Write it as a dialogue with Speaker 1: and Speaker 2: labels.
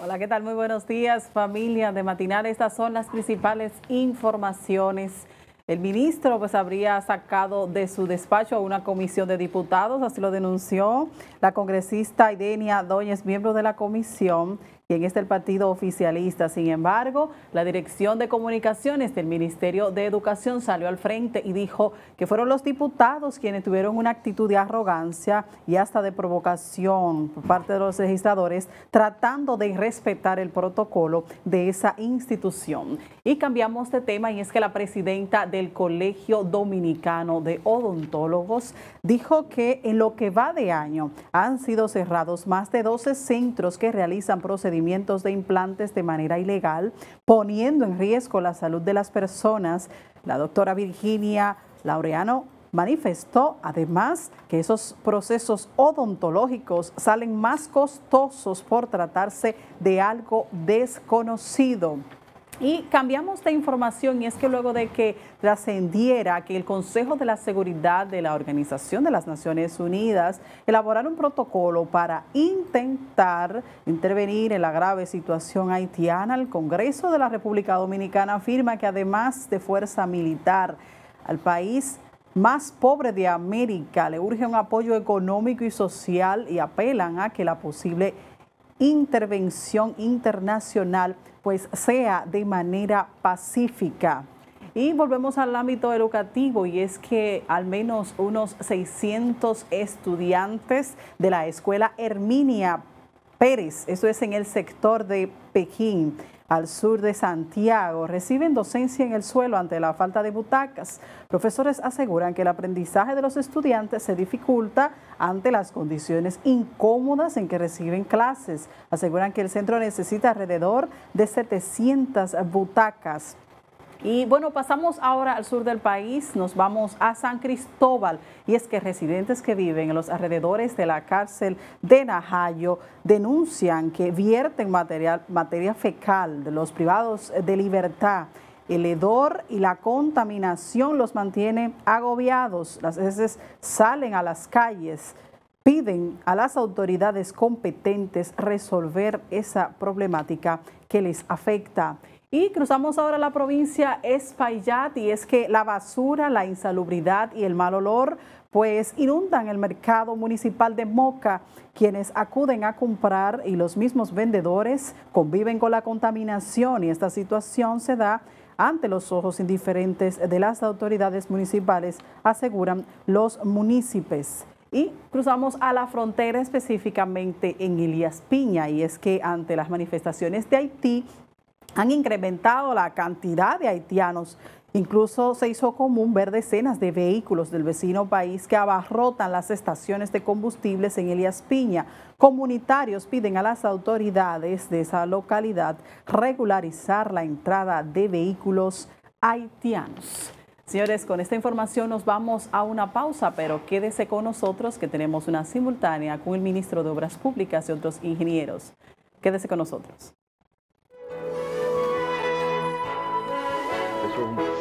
Speaker 1: Hola, ¿qué tal? Muy buenos días, familia de Matinal. Estas son las principales informaciones. El ministro habría sacado de su despacho a una comisión de diputados, así lo denunció la congresista Idenia Doñez, miembro de la comisión, quien es del partido oficialista. Sin embargo, la Dirección de Comunicaciones del Ministerio de Educación salió al frente y dijo que fueron los diputados quienes tuvieron una actitud de arrogancia y hasta de provocación por parte de los legisladores, tratando de respetar el protocolo de esa institución. Y cambiamos de tema, y es que la presidenta del Colegio Dominicano de Odontólogos dijo que en lo que va de año han sido cerrados más de 12 centros que realizan procedimientos de implantes de manera ilegal, poniendo en riesgo la salud de las personas. La doctora Virginia Laureano manifestó además que esos procesos odontológicos salen más costosos por tratarse de algo desconocido. Y cambiamos de información, y es que luego de que trascendiera que el Consejo de la Seguridad de la Organización de las Naciones Unidas elaborara un protocolo para intentar intervenir en la grave situación haitiana, el Congreso de la República Dominicana afirma que además de fuerza militar al país más pobre de América le urge un apoyo económico y social, y apelan a que la posible intervención internacional pues sea de manera pacífica. Y volvemos al ámbito educativo, y es que al menos unos 600 estudiantes de la escuela Herminia Pérez, eso es en el sector de Pekín, al sur de Santiago, reciben docencia en el suelo ante la falta de butacas. Profesores aseguran que el aprendizaje de los estudiantes se dificulta ante las condiciones incómodas en que reciben clases. Aseguran que el centro necesita alrededor de 700 butacas. Y bueno, pasamos ahora al sur del país, nos vamos a San Cristóbal, y es que residentes que viven en los alrededores de la cárcel de Najayo denuncian que vierten materia fecal de los privados de libertad. El hedor y la contaminación los mantiene agobiados. Las veces salen a las calles, piden a las autoridades competentes resolver esa problemática que les afecta. Y cruzamos ahora la provincia Espaillat, y es que la basura, la insalubridad y el mal olor pues inundan el mercado municipal de Moca. Quienes acuden a comprar y los mismos vendedores conviven con la contaminación, y esta situación se da ante los ojos indiferentes de las autoridades municipales, aseguran los municipios. Y cruzamos a la frontera, específicamente en Elías Piña, y es que ante las manifestaciones de Haití han incrementado la cantidad de haitianos. Incluso se hizo común ver decenas de vehículos del vecino país que abarrotan las estaciones de combustibles en Elías Piña. Comunitarios piden a las autoridades de esa localidad regularizar la entrada de vehículos haitianos. Señores, con esta información nos vamos a una pausa, pero quédese con nosotros que tenemos una simultánea con el ministro de Obras Públicas y otros ingenieros. Quédese con nosotros.
Speaker 2: Eso es un